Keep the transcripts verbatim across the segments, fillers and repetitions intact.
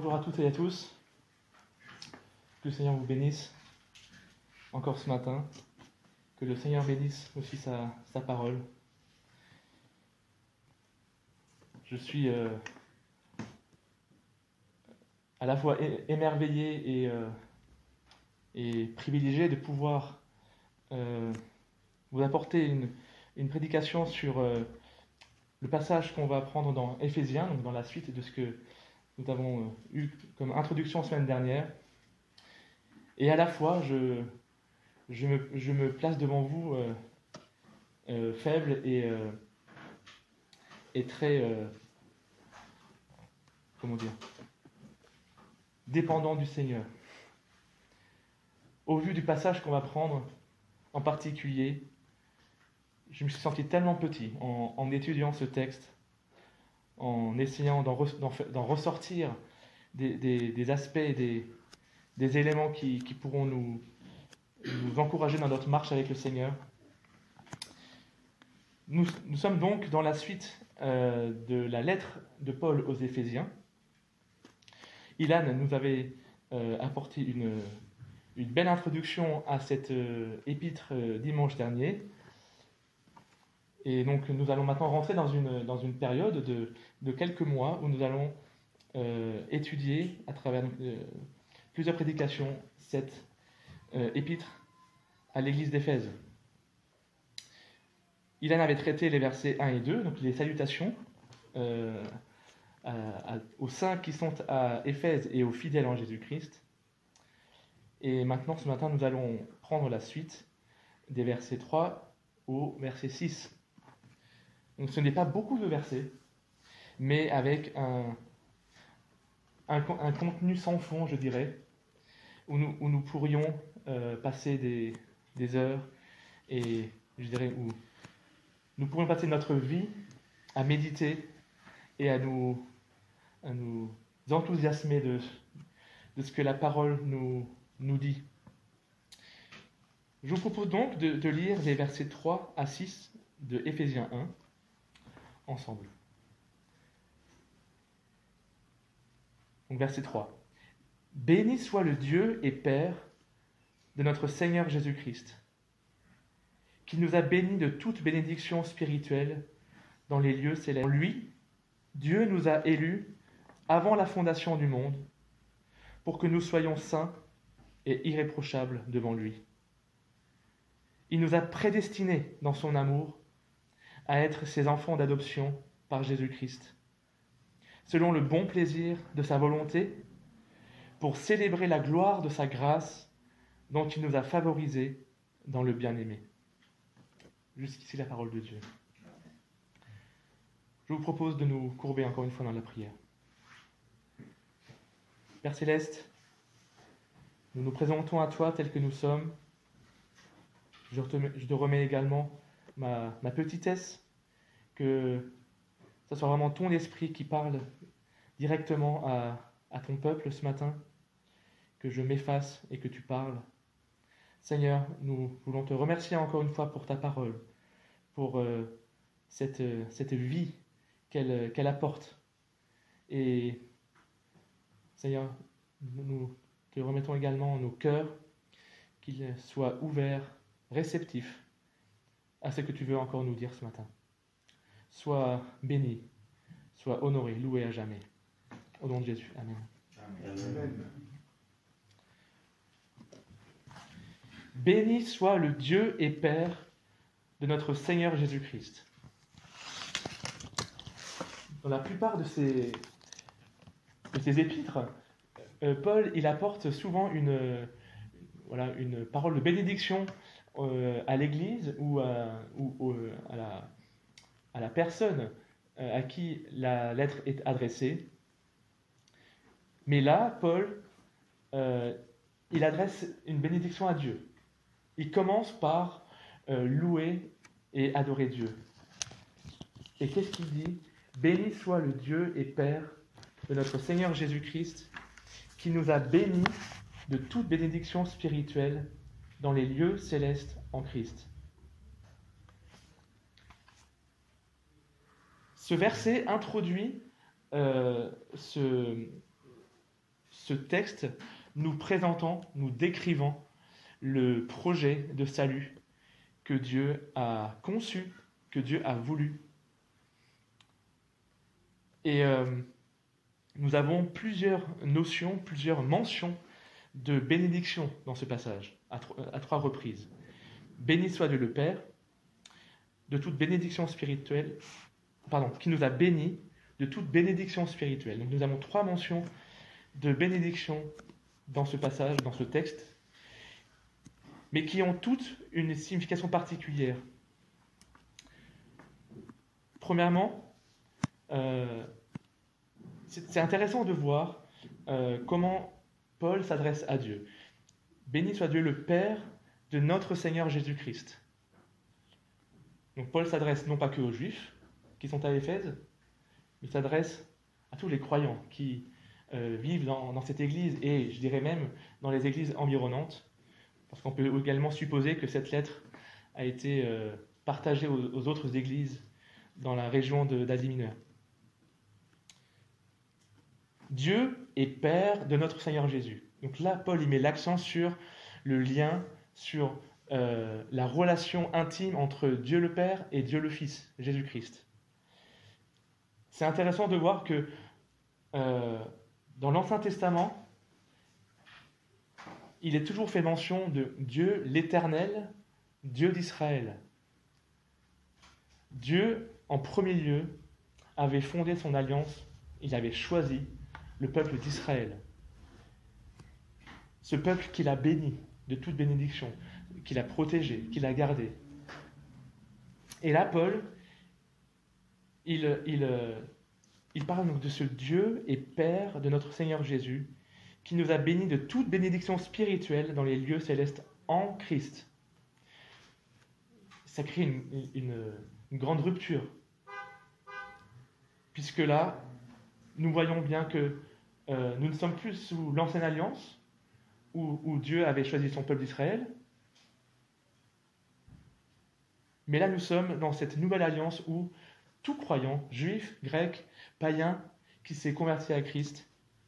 Bonjour à toutes et à tous. Que le Seigneur vous bénisse encore ce matin. Que le Seigneur bénisse aussi sa, sa parole. Je suis euh, à la fois é- émerveillé et, euh, et privilégié de pouvoir euh, vous apporter une, une prédication sur euh, le passage qu'on va prendre dans Éphésiens, donc dans la suite de ce que nous avons euh, eu comme introduction la semaine dernière. Et à la fois, je, je, me, je me place devant vous euh, euh, faible et, euh, et très, euh, comment dire, dépendant du Seigneur. Au vu du passage qu'on va prendre, en particulier, je me suis senti tellement petit en, en étudiant ce texte, en essayant d'en, re, d'en, d'en ressortir des, des, des aspects, des, des éléments qui, qui pourront nous, nous encourager dans notre marche avec le Seigneur. Nous, nous sommes donc dans la suite euh, de la lettre de Paul aux Éphésiens. Ilan nous avait euh, apporté une, une belle introduction à cette euh, épître euh, dimanche dernier. Et donc nous allons maintenant rentrer dans une, dans une période de, de quelques mois où nous allons euh, étudier à travers euh, plusieurs prédications cette euh, épître à l'église d'Éphèse. Ilan avait traité les versets un et deux, donc les salutations euh, à, à, aux saints qui sont à Éphèse et aux fidèles en Jésus-Christ. Et maintenant, ce matin, nous allons prendre la suite des versets trois au verset six. Donc ce n'est pas beaucoup de versets, mais avec un, un, un contenu sans fond, je dirais, où nous, où nous pourrions euh, passer des, des heures et, je dirais, où nous pourrions passer notre vie à méditer et à nous, à nous enthousiasmer de, de ce que la parole nous, nous dit. Je vous propose donc de, de lire les versets trois à six de Éphésiens un ensemble. Donc verset trois. Béni soit le Dieu et Père de notre Seigneur Jésus-Christ, qui nous a bénis de toute bénédiction spirituelle dans les lieux célestes. En lui, Dieu nous a élus avant la fondation du monde, pour que nous soyons saints et irréprochables devant lui. Il nous a prédestinés dans son amour à être ses enfants d'adoption par Jésus-Christ, selon le bon plaisir de sa volonté, pour célébrer la gloire de sa grâce dont il nous a favorisés dans le bien-aimé. Jusqu'ici la parole de Dieu. Je vous propose de nous courber encore une fois dans la prière. Père Céleste, nous nous présentons à toi tel que nous sommes. Je te, je te remets également ma, ma petitesse, que ce soit vraiment ton esprit qui parle directement à, à ton peuple ce matin, que je m'efface et que tu parles. Seigneur, nous voulons te remercier encore une fois pour ta parole, pour euh, cette, euh, cette vie qu'elle, qu'elle apporte. Et Seigneur, nous te remettons également nos cœurs, qu'ils soient ouverts, réceptifs à ce que tu veux encore nous dire ce matin. Sois béni, sois honoré, loué à jamais. Au nom de Jésus. Amen. Amen. Amen. Béni soit le Dieu et Père de notre Seigneur Jésus-Christ. Dans la plupart de ces, de ces épîtres, euh, Paul il apporte souvent une, euh, voilà, une parole de bénédiction euh, à l'Église ou, à, ou euh, à, la, à la personne euh, à qui la lettre est adressée. Mais là, Paul, euh, il adresse une bénédiction à Dieu. Il commence par euh, louer et adorer Dieu. Et qu'est-ce qu'il dit ? Béni soit le Dieu et Père de notre Seigneur Jésus-Christ, qui nous a bénis de toute bénédiction spirituelle dans les lieux célestes en Christ. Ce verset introduit euh, ce, ce texte nous présentant, nous décrivant le projet de salut que Dieu a conçu, que Dieu a voulu. Et euh, nous avons plusieurs notions, plusieurs mentions de bénédiction dans ce passage, à, tro- à trois reprises. Béni soit Dieu le Père, de toute bénédiction spirituelle, pardon, qui nous a bénis de toute bénédiction spirituelle. Donc nous avons trois mentions de bénédiction dans ce passage, dans ce texte, mais qui ont toutes une signification particulière. Premièrement, euh, c'est, c'est intéressant de voir euh, comment Paul s'adresse à Dieu. Béni soit Dieu le Père de notre Seigneur Jésus-Christ. Donc Paul s'adresse non pas que aux Juifs qui sont à Éphèse, mais s'adresse à tous les croyants qui euh, vivent dans, dans cette église et je dirais même dans les églises environnantes, parce qu'on peut également supposer que cette lettre a été euh, partagée aux, aux autres églises dans la région de, d'Asie mineure. Dieu est Père de notre Seigneur Jésus. Donc là, Paul il met l'accent sur le lien, sur euh, la relation intime entre Dieu le Père et Dieu le Fils, Jésus-Christ. C'est intéressant de voir que euh, dans l'Ancien Testament, il est toujours fait mention de Dieu l'Éternel, Dieu d'Israël. Dieu, en premier lieu, avait fondé son alliance, il avait choisi le peuple d'Israël. Ce peuple qu'il a béni de toute bénédiction, qu'il a protégé, qu'il a gardé. Et là, Paul, il, il, il parle donc de ce Dieu et Père de notre Seigneur Jésus, qui nous a bénis de toute bénédiction spirituelle dans les lieux célestes en Christ. Ça crée une, une, une grande rupture. Puisque là, nous voyons bien que euh, nous ne sommes plus sous l'ancienne alliance, où, où Dieu avait choisi son peuple d'Israël, mais là nous sommes dans cette nouvelle alliance où tout croyant, juif, grec, païen, qui s'est converti à Christ,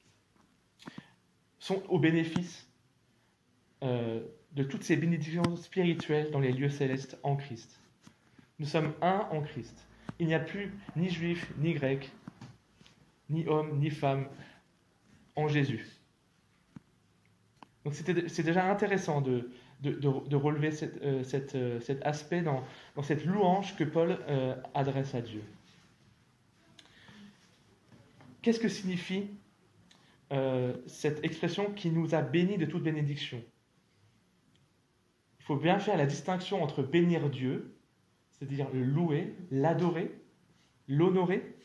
sont au bénéfice euh, de toutes ces bénédictions spirituelles dans les lieux célestes en Christ. Nous sommes un en Christ. Il n'y a plus ni juif, ni grec, ni homme, ni femme en Jésus. Donc c'était, c'est déjà intéressant de, de, de, de relever cette, euh, cette, euh, cet aspect dans, dans cette louange que Paul euh, adresse à Dieu. Qu'est-ce que signifie euh, cette expression qui nous a bénis de toute bénédiction? Il faut bien faire la distinction entre bénir Dieu, c'est-à-dire le louer, l'adorer, l'honorer,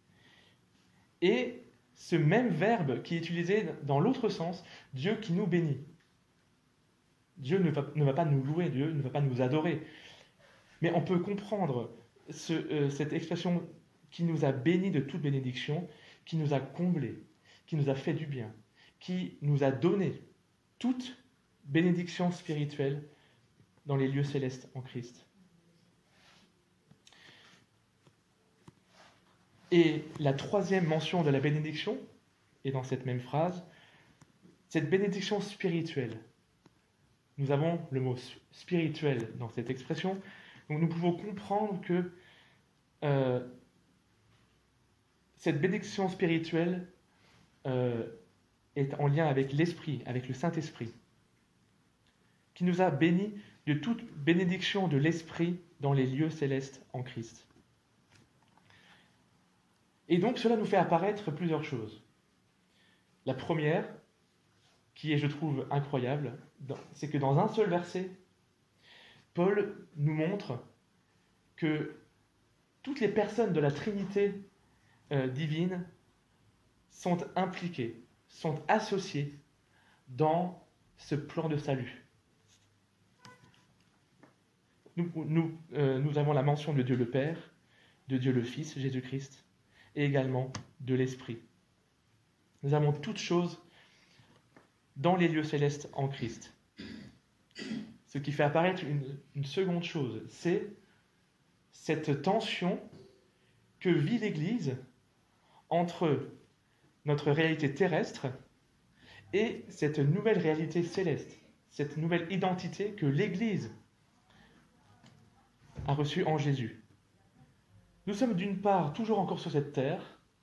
et ce même verbe qui est utilisé dans l'autre sens, Dieu qui nous bénit. Dieu ne va, ne va pas nous louer, Dieu ne va pas nous adorer. Mais on peut comprendre ce, euh, cette expression qui nous a bénis de toute bénédiction, qui nous a comblés, qui nous a fait du bien, qui nous a donné toute bénédiction spirituelle dans les lieux célestes en Christ. Et la troisième mention de la bénédiction est dans cette même phrase, cette bénédiction spirituelle. Nous avons le mot spirituel dans cette expression, donc nous pouvons comprendre que euh, cette bénédiction spirituelle euh, est en lien avec l'Esprit, avec le Saint-Esprit, qui nous a bénis de toute bénédiction de l'Esprit dans les lieux célestes en Christ. Et donc cela nous fait apparaître plusieurs choses. La première, qui est, je trouve, incroyable, c'est que dans un seul verset, Paul nous montre que toutes les personnes de la Trinité euh, divine sont impliquées, sont associées dans ce plan de salut. Nous, nous, euh, nous avons la mention de Dieu le Père, de Dieu le Fils, Jésus-Christ, et également de l'Esprit. Nous avons toutes choses dans les lieux célestes en Christ. Ce qui fait apparaître une, une seconde chose, c'est cette tension que vit l'Église entre notre réalité terrestre et cette nouvelle réalité céleste, cette nouvelle identité que l'Église a reçue en Jésus. Nous sommes d'une part toujours encore sur cette terre,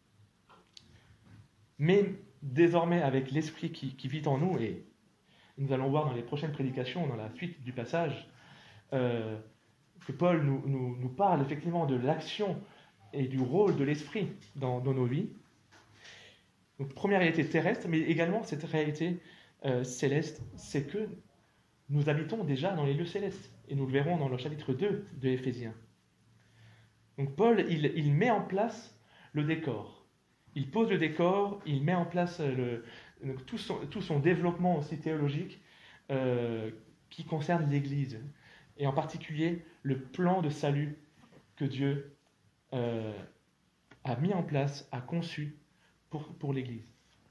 mais désormais avec l'Esprit qui, qui vit en nous, et nous allons voir dans les prochaines prédications, dans la suite du passage, euh, que Paul nous, nous, nous parle effectivement de l'action et du rôle de l'Esprit dans, dans nos vies. Donc, première réalité terrestre, mais également cette réalité euh, céleste, c'est que nous habitons déjà dans les lieux célestes. Et nous le verrons dans le chapitre deux de Éphésiens. Donc Paul, il, il met en place le décor. Il pose le décor, il met en place le, donc tout, son, tout son développement aussi théologique euh, qui concerne l'Église. Et en particulier, le plan de salut que Dieu euh, a mis en place, a conçu pour, pour l'Église.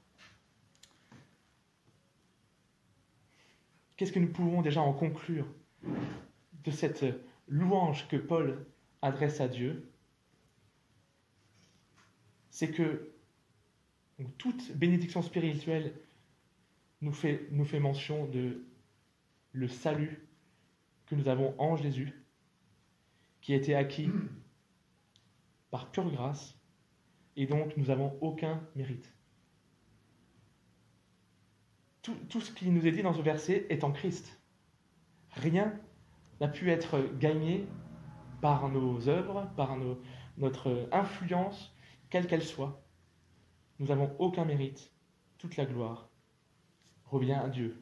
Qu'est-ce que nous pouvons déjà en conclure de cette louange que Paul adresse à Dieu? C'est que donc, toute bénédiction spirituelle nous fait, nous fait mention de le salut que nous avons en Jésus, qui a été acquis par pure grâce, et donc nous n'avons aucun mérite. Tout, tout ce qui nous est dit dans ce verset est en Christ. Rien n'a pu être gagné par nos œuvres, par nos, notre influence, quelle qu'elle soit. Nous n'avons aucun mérite. Toute la gloire revient à Dieu.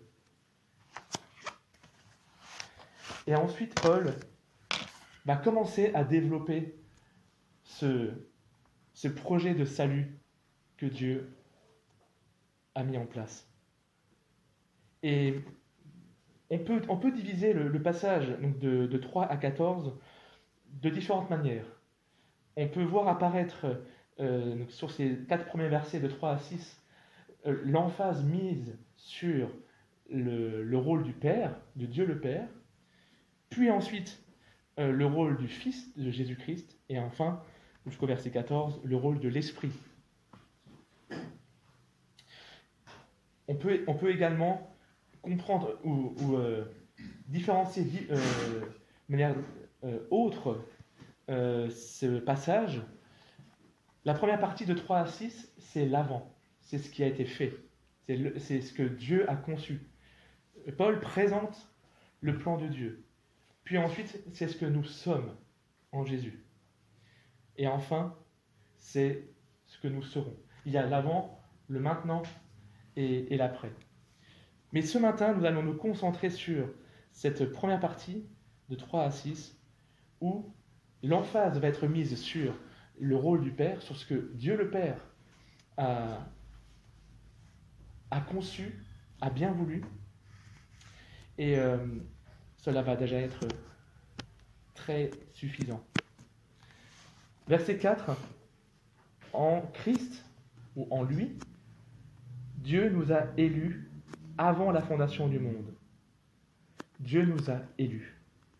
Et ensuite, Paul va commencer à développer ce, ce projet de salut que Dieu a mis en place. Et on peut, on peut diviser le, le passage donc de, de trois à quatorze de différentes manières. On peut voir apparaître euh, donc sur ces quatre premiers versets de trois à six euh, l'emphase mise sur le, le rôle du Père, de Dieu le Père, puis ensuite euh, le rôle du Fils de Jésus-Christ, et enfin, jusqu'au verset quatorze, le rôle de l'Esprit. On peut, on peut également comprendre ou, ou euh, différencier euh, de manière euh, autre euh, ce passage. La première partie de trois à six, c'est l'avant, c'est ce qui a été fait, c'est, le, c'est ce que Dieu a conçu. Paul présente le plan de Dieu. Puis ensuite, c'est ce que nous sommes en Jésus. Et enfin, c'est ce que nous serons. Il y a l'avant, le maintenant et, et l'après. Mais ce matin, nous allons nous concentrer sur cette première partie de trois à six, où l'emphase va être mise sur le rôle du Père, sur ce que Dieu le Père a, a conçu, a bien voulu. Et euh, cela va déjà être très suffisant. Verset quatre. En Christ, ou en lui, Dieu nous a élus avant la fondation du monde. Dieu nous a élus.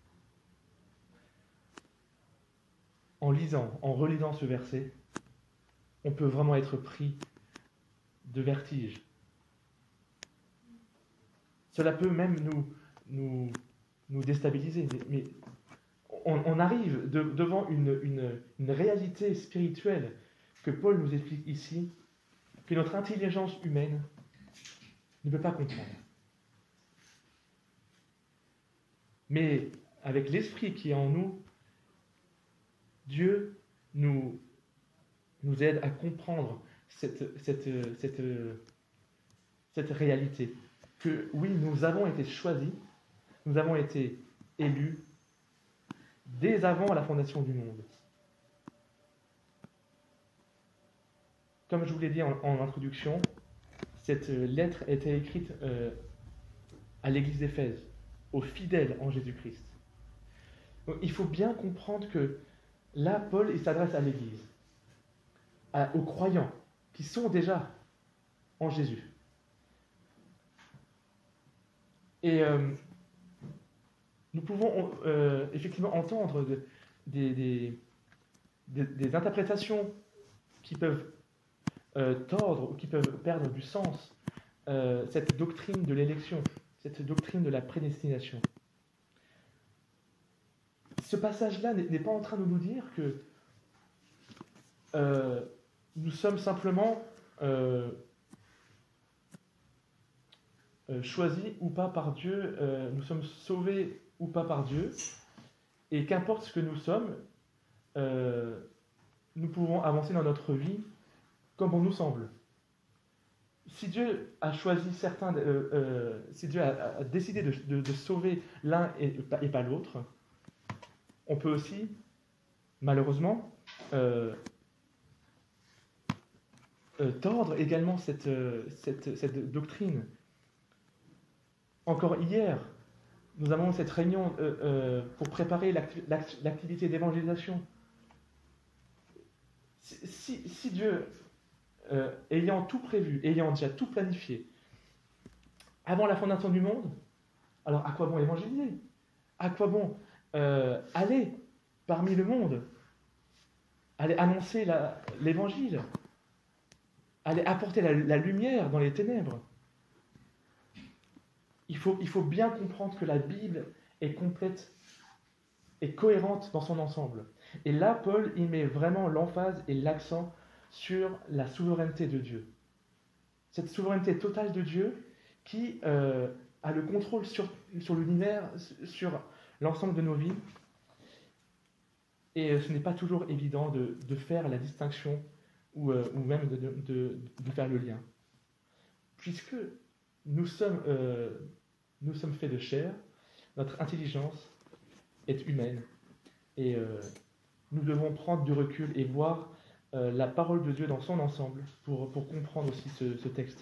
En lisant, en relisant ce verset, on peut vraiment être pris de vertige. Cela peut même nous, nous, nous déstabiliser, mais on, on arrive de, devant une, une, une réalité spirituelle que Paul nous explique ici, que notre intelligence humaine ne peut pas comprendre. Mais avec l'Esprit qui est en nous, Dieu nous, nous aide à comprendre cette, cette, cette, cette réalité. Que oui, nous avons été choisis, nous avons été élus dès avant la fondation du monde. Comme je vous l'ai dit en, en introduction, cette lettre a été écrite euh, à l'église d'Éphèse, aux fidèles en Jésus-Christ. Donc, il faut bien comprendre que là, Paul, il s'adresse à l'église, à, aux croyants qui sont déjà en Jésus. Et euh, nous pouvons euh, effectivement entendre de, des, des, des, des interprétations qui peuvent euh, tordre ou qui peuvent perdre du sens euh, cette doctrine de l'élection, cette doctrine de la prédestination. Ce passage-là n'est n'est pas en train de nous dire que euh, nous sommes simplement euh, euh, choisis ou pas par Dieu, euh, nous sommes sauvés ou pas par Dieu, et qu'importe ce que nous sommes, euh, nous pouvons avancer dans notre vie comme on nous semble. Si Dieu a choisi certains, euh, euh, si Dieu a, a décidé de, de, de sauver l'un et, et pas l'autre, on peut aussi, malheureusement, euh, euh, tordre également cette, euh, cette, cette doctrine. Encore hier, nous avons cette réunion euh, euh, pour préparer l'acti- l'acti- l'activité d'évangélisation. Si, si, si Dieu, euh, ayant tout prévu, ayant déjà tout planifié, avant la fondation du monde, alors à quoi bon évangéliser? À quoi bon euh, aller parmi le monde, aller annoncer la- l'évangile, aller apporter la, la lumière dans les ténèbres? Il faut, il faut bien comprendre que la Bible est complète et cohérente dans son ensemble. Et là, Paul, il met vraiment l'emphase et l'accent sur la souveraineté de Dieu. Cette souveraineté totale de Dieu qui euh, a le contrôle sur, sur l'univers, sur l'ensemble de nos vies. Et ce n'est pas toujours évident de, de faire la distinction ou, euh, ou même de, de, de faire le lien. Puisque nous sommes, euh, nous sommes faits de chair, notre intelligence est humaine. Et euh, nous devons prendre du recul et voir euh, la parole de Dieu dans son ensemble pour, pour comprendre aussi ce, ce texte.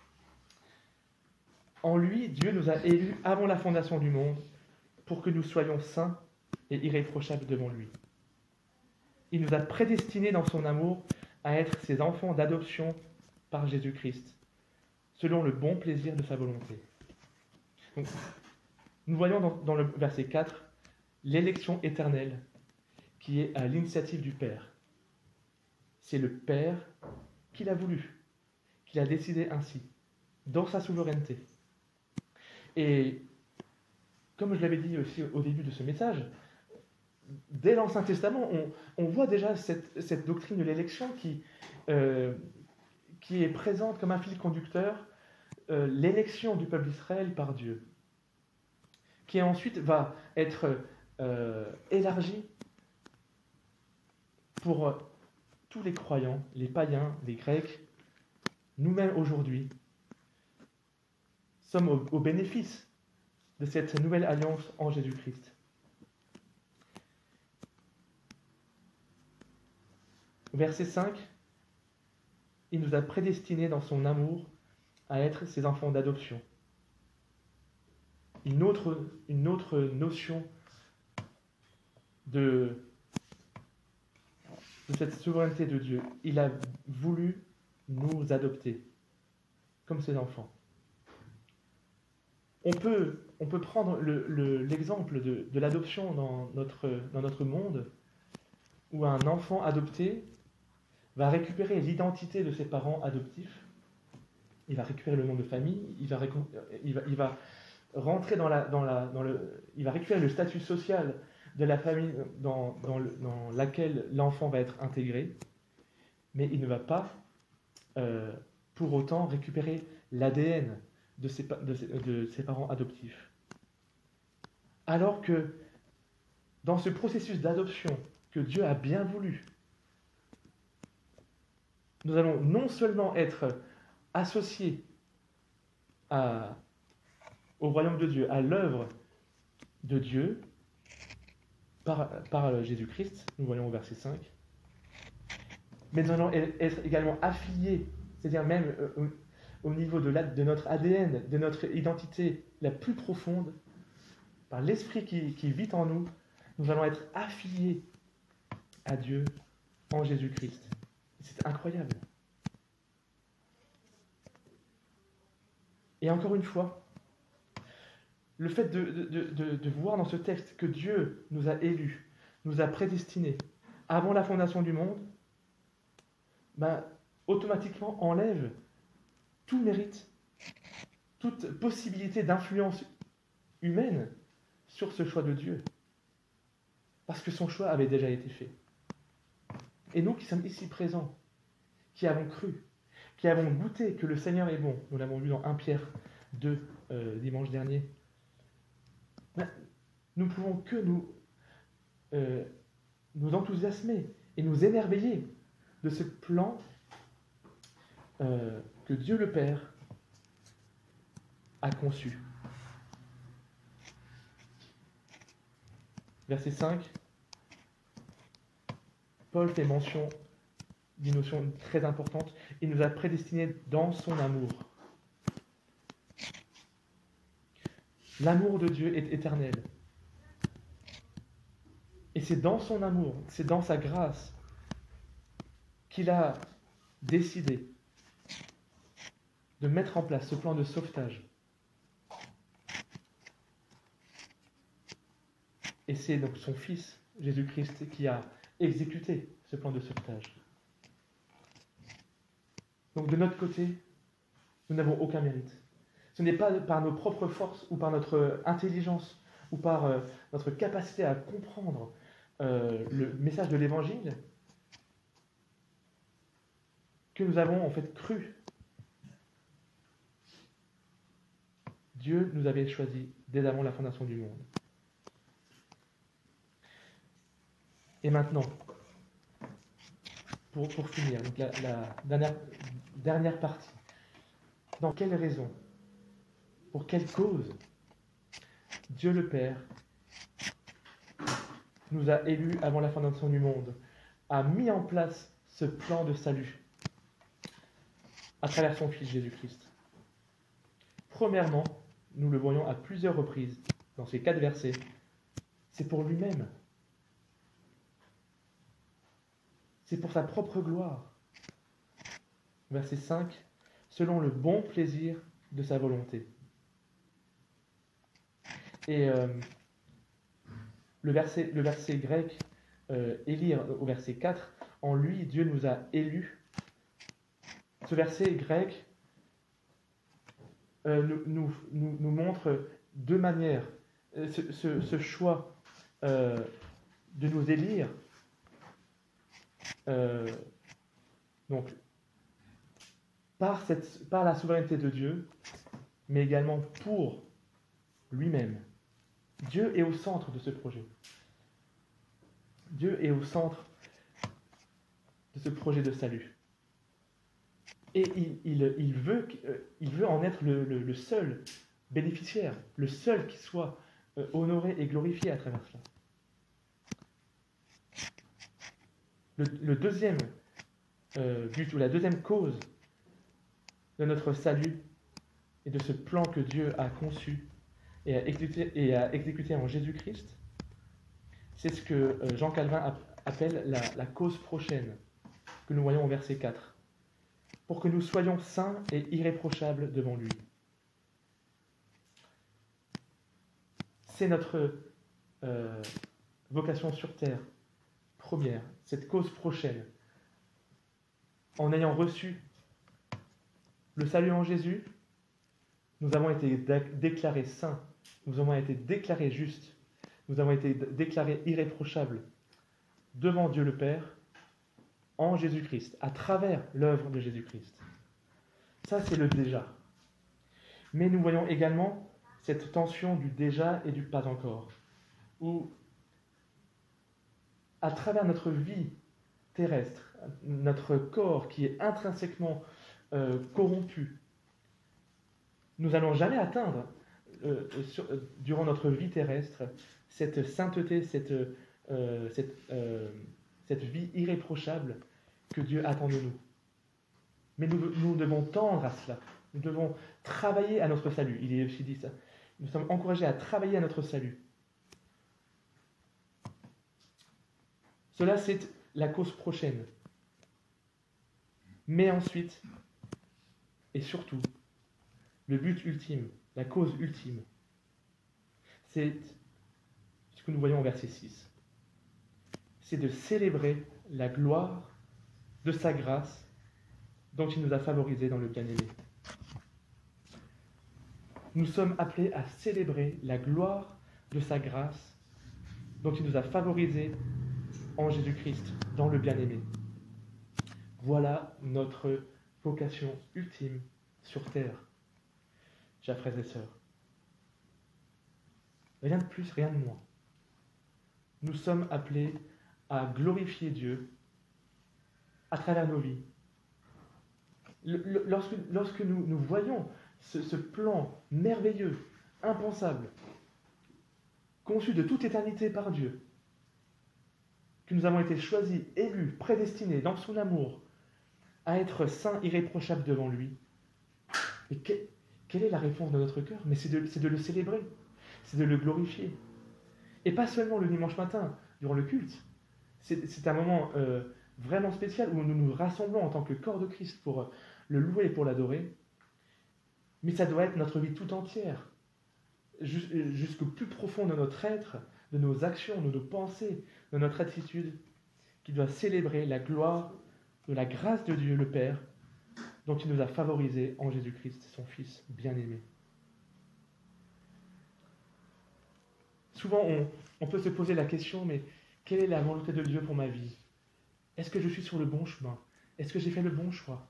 En lui, Dieu nous a élus avant la fondation du monde pour que nous soyons saints et irréprochables devant lui. Il nous a prédestinés dans son amour à être ses enfants d'adoption par Jésus-Christ, selon le bon plaisir de sa volonté. Donc, nous voyons dans, dans le verset quatre l'élection éternelle qui est à l'initiative du Père. C'est le Père qui l'a voulu, qui l'a décidé ainsi, dans sa souveraineté. Et comme je l'avais dit aussi au début de ce message, dès l'Ancien Testament, on, on voit déjà cette, cette doctrine de l'élection qui, euh, qui est présente comme un fil conducteur, euh, l'élection du peuple d'Israël par Dieu, qui ensuite va être euh, élargie pour euh, tous les croyants, les païens, les Grecs, nous-mêmes aujourd'hui, sommes au, au bénéfice de cette nouvelle alliance en Jésus-Christ. Verset cinq, il nous a prédestinés dans son amour à être ses enfants d'adoption. Une autre, une autre notion de, de cette souveraineté de Dieu. Il a voulu nous adopter comme ses enfants. On peut, on peut prendre le, le, l'exemple de, de l'adoption dans notre, dans notre monde, où un enfant adopté va récupérer l'identité de ses parents adoptifs, il va récupérer le nom de famille, il va, récu- il va, il va rentrer dans la, dans la, dans le, il va récupérer le statut social de la famille dans, dans, le, dans laquelle l'enfant va être intégré, mais il ne va pas euh, pour autant récupérer l'A D N de ses, de, ses, de ses parents adoptifs. Alors que dans ce processus d'adoption que Dieu a bien voulu, nous allons non seulement être associés à, au royaume de Dieu, à l'œuvre de Dieu, par, par Jésus-Christ, nous voyons au verset cinq, mais nous allons être également affiliés, c'est-à-dire même au, au niveau de, la, de notre A D N, de notre identité la plus profonde, par l'Esprit qui, qui vit en nous, nous allons être affiliés à Dieu en Jésus-Christ. C'est incroyable. Et encore une fois, le fait de, de, de, de voir dans ce texte que Dieu nous a élus, nous a prédestinés avant la fondation du monde, ben, automatiquement enlève tout mérite toute possibilité d'influence humaine sur ce choix de Dieu. Parce que son choix avait déjà été fait. Et nous qui sommes ici présents, qui avons cru, qui avons goûté que le Seigneur est bon, nous l'avons vu dans premier Pierre deux euh, dimanche dernier, ben, nous ne pouvons que nous, euh, nous enthousiasmer et nous émerveiller de ce plan euh, que Dieu le Père a conçu. Verset cinq, Paul fait mention d'une notion très importante. Il nous a prédestinés dans son amour. L'amour de Dieu est éternel. Et c'est dans son amour, c'est dans sa grâce qu'il a décidé de mettre en place ce plan de sauvetage. Et c'est donc son Fils, Jésus-Christ, qui a exécuté ce plan de sauvetage. Donc de notre côté, nous n'avons aucun mérite. Ce n'est pas par nos propres forces ou par notre intelligence ou par euh, notre capacité à comprendre euh, le message de l'Évangile que nous avons en fait cru. Dieu nous avait choisis dès avant la fondation du monde. Et maintenant, pour, pour finir, donc la, la dernière, dernière partie, dans quelle raison, pour quelle cause Dieu le Père nous a élus avant la fondation du monde, a mis en place ce plan de salut à travers son Fils Jésus-Christ. Premièrement, nous le voyons à plusieurs reprises dans ces quatre versets, c'est pour lui-même. C'est pour sa propre gloire. Verset cinq, selon le bon plaisir de sa volonté. Et euh, le, verset, le verset grec, euh, élire au verset quatre, en lui, Dieu nous a élus. Ce verset grec euh, nous, nous, nous, nous montre deux manières. Ce, ce, ce choix euh, de nous élire, Euh, donc, par, cette, par la souveraineté de Dieu, mais également pour lui-même. Dieu est au centre de ce projet. Dieu est au centre de ce projet de salut. Et il, il, il, veut, il veut en être le, le, le seul bénéficiaire, le seul qui soit honoré et glorifié à travers cela. Le, le deuxième euh, but, ou la deuxième cause de notre salut et de ce plan que Dieu a conçu et a exécuté, et a exécuté en Jésus-Christ, c'est ce que euh, Jean Calvin appelle la, la cause prochaine, que nous voyons au verset quatre, pour que nous soyons saints et irréprochables devant lui. C'est notre euh, vocation sur terre. Première, cette cause prochaine, en ayant reçu le salut en Jésus, nous avons été déclarés saints, nous avons été déclarés justes, nous avons été déclarés irréprochables devant Dieu le Père en Jésus-Christ, à travers l'œuvre de Jésus-Christ. Ça, c'est le déjà. Mais nous voyons également cette tension du déjà et du pas encore, où à travers notre vie terrestre, notre corps qui est intrinsèquement euh, corrompu, nous n'allons jamais atteindre, euh, sur, euh, durant notre vie terrestre, cette sainteté, cette, euh, cette, euh, cette vie irréprochable que Dieu attend de nous. Mais nous, nous devons tendre à cela. Nous devons travailler à notre salut. Il est aussi dit ça. Nous sommes encouragés à travailler à notre salut. Cela, c'est la cause prochaine. Mais ensuite, et surtout, le but ultime, la cause ultime, c'est ce que nous voyons au verset six. C'est de célébrer la gloire de sa grâce dont il nous a favorisés dans le bien-aimé. nous sommes appelés à célébrer la gloire de sa grâce dont il nous a favorisés en Jésus-Christ, dans le bien-aimé. Voilà notre vocation ultime sur terre, chers frères et sœurs. Rien de plus, rien de moins. Nous sommes appelés à glorifier Dieu à travers nos vies. Lorsque, lorsque nous, nous voyons ce, ce plan merveilleux, impensable, conçu de toute éternité par Dieu, que nous avons été choisis, élus, prédestinés dans son amour à être saints, irréprochables devant lui, et que, quelle est la réponse de notre cœur? Mais c'est de, c'est de le célébrer, c'est de le glorifier. Et pas seulement le dimanche matin, durant le culte. C'est, c'est un moment euh, vraiment spécial où nous nous rassemblons en tant que corps de Christ pour le louer et pour l'adorer. Mais ça doit être notre vie tout entière, jusqu'au plus profond de notre être, de nos actions, de nos pensées, de notre attitude, qui doit célébrer la gloire de la grâce de Dieu le Père, dont il nous a favorisés en Jésus-Christ, son Fils bien-aimé. Souvent, on, on peut se poser la question, mais quelle est la volonté de Dieu pour ma vie? Est-ce que je suis sur le bon chemin? Est-ce que j'ai fait le bon choix?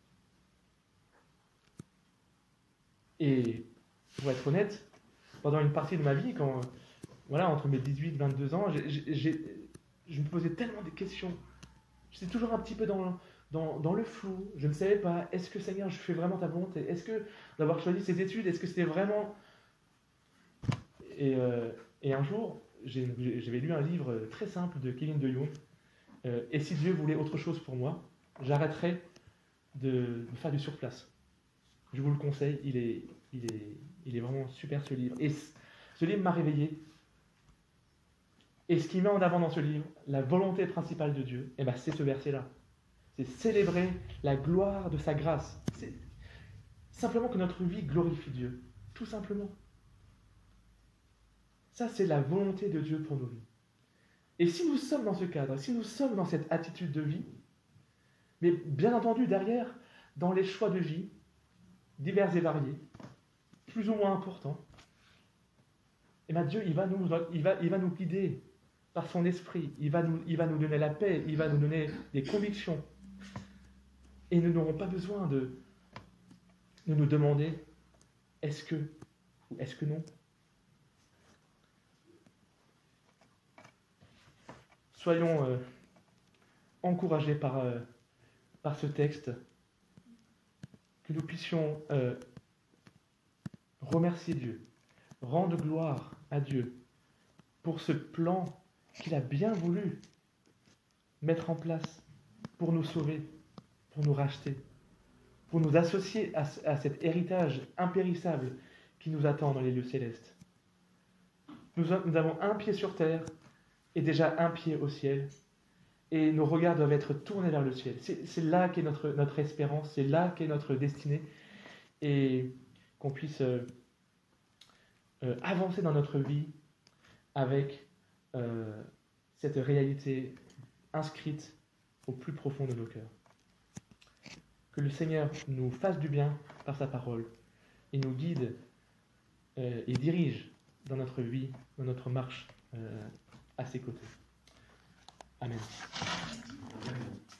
Et pour être honnête, pendant une partie de ma vie, quand, voilà, entre mes dix-huit et vingt-deux ans, j'ai, j'ai, je me posais tellement des questions. J'étais toujours un petit peu dans, dans, dans le flou. Je ne savais pas, est-ce que Seigneur, je fais vraiment ta volonté? Est-ce que d'avoir choisi ces études, est-ce que c'était vraiment... Et, euh, et un jour, j'ai, j'avais lu un livre très simple de Kevin DeYoung. Euh, et si Dieu voulait autre chose pour moi, j'arrêterais de, de faire du surplace. Je vous le conseille, il est, il est, il est vraiment super ce livre. Et ce livre m'a réveillé. Et ce qui met en avant dans ce livre, la volonté principale de Dieu, eh ben c'est ce verset-là. C'est célébrer la gloire de sa grâce. C'est simplement que notre vie glorifie Dieu. Tout simplement. Ça, c'est la volonté de Dieu pour nos vies. Et si nous sommes dans ce cadre, si nous sommes dans cette attitude de vie, mais bien entendu, derrière, dans les choix de vie, divers et variés, plus ou moins importants, eh bien Dieu, il va, nous, il, va, il va nous guider par son esprit, il va, nous, il va nous donner la paix, il va nous donner des convictions. Et nous n'aurons pas besoin de, de nous demander est-ce que ou est-ce que non. Soyons euh, encouragés par, euh, par ce texte, que nous puissions euh, remercier Dieu, rendre gloire à Dieu pour ce plan qu'il a bien voulu mettre en place pour nous sauver, pour nous racheter, pour nous associer à, à cet héritage impérissable qui nous attend dans les lieux célestes. Nous, nous avons un pied sur terre et déjà un pied au ciel, et nos regards doivent être tournés vers le ciel. C'est, c'est là qu'est notre, notre espérance, c'est là qu'est notre destinée, et qu'on puisse euh, euh, avancer dans notre vie avec euh, cette réalité inscrite au plus profond de nos cœurs. Que le Seigneur nous fasse du bien par sa parole et nous guide euh, et dirige dans notre vie, dans notre marche euh, à ses côtés. Amen.